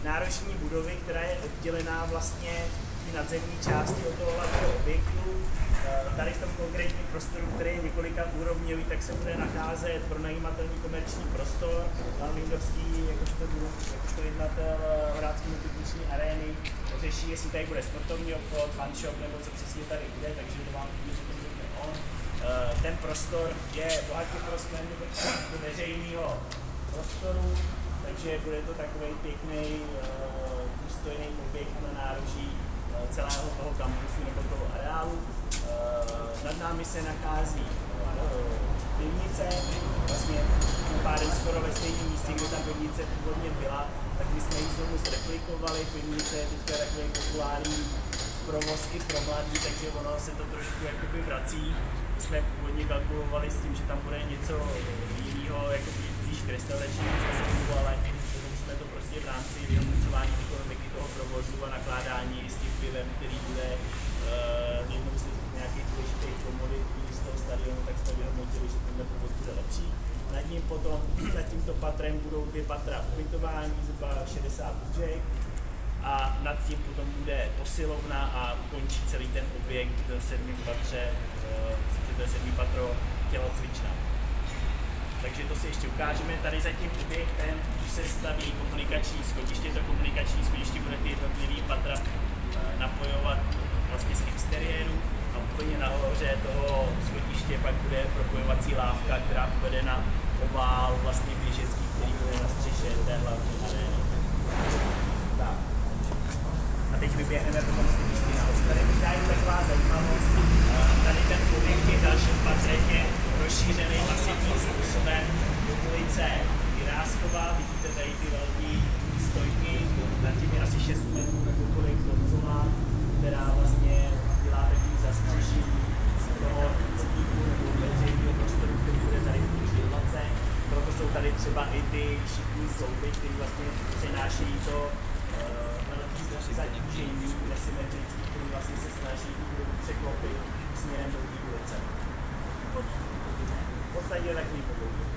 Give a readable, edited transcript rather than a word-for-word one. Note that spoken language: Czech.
nárožní budovy, která je oddělená vlastně v nadzemní části od toho hlavního objektu. Tady v tom konkrétním prostoru, který je několika úrovňový, tak se bude nacházet pronajímatelný komerční prostor. Pan Lindovský, jakožto jednatel Horácký multifunkční arény, řeší, jestli tady bude sportovní obchod, fun shop, nebo co přesně tady bude, takže to vám řekne on. Ten prostor je bohatě prosklený do veřejného prostoru, takže bude to takový pěkný, důstojný objekt na nároží celého toho kampusu nebo toho areálu. Nad námi se nachází pivnice, vlastně tím pádem skoro ve stejném místě, kde ta pivnice původně byla, tak my jsme ji znovu zreplikovali. Pivnice je teďka takový populární provoz i pro mladí, takže ono se to trošku jakoby vrací. My jsme původně kalkulovali s tím, že tam bude něco jiného, jako blíž k restauračnímu procesu, ale jsme to prostě v rámci vyhodnocování ekonomiky toho provozu a nakládání s tím pivem, který bude jednou z nějakých důležitých komodit z toho stadionu, tak jsme vyhodnotili, že tenhle provoz bude lepší. Nad ním potom, nad tímto patrem budou 2 patra ubytování, zhruba 60 lůžek a nad tím potom bude posilovna a končí celý ten objekt v 7. patře, to je 7. patro, tělocvična. Takže to si ještě ukážeme. Tady za tím objektem se staví komunikační schodiště. To komunikační schodiště bude ty jednotlivý patra napojovat vlastně z exteriéru a úplně nahoře toho schodiště pak bude propojovací lávka, která povede na ovál vlastně běžecký, který bude na střeše té hlavní arény. A teď vyběhneme po tom schodišti na ostrově. Možná je taková zajímavost. Tady ten objekt je v dalším patře rozšířený masivním způsobem do ulice Jiráskova. Vidíte tady ty velké stojky, nad tím je asi 6 metrů nebo kolik domcová, která vlastně dělá takový zastřešení z toho cítíku nebo veřejného prostoru, který bude tady v té křižovatce. Proto jsou tady třeba i ty šikmý slouby, které vlastně přinášejí to velký zatížení nesymetrický, který vlastně se snaží překlopit směrem do té ulice. V podstatě takový podlouky.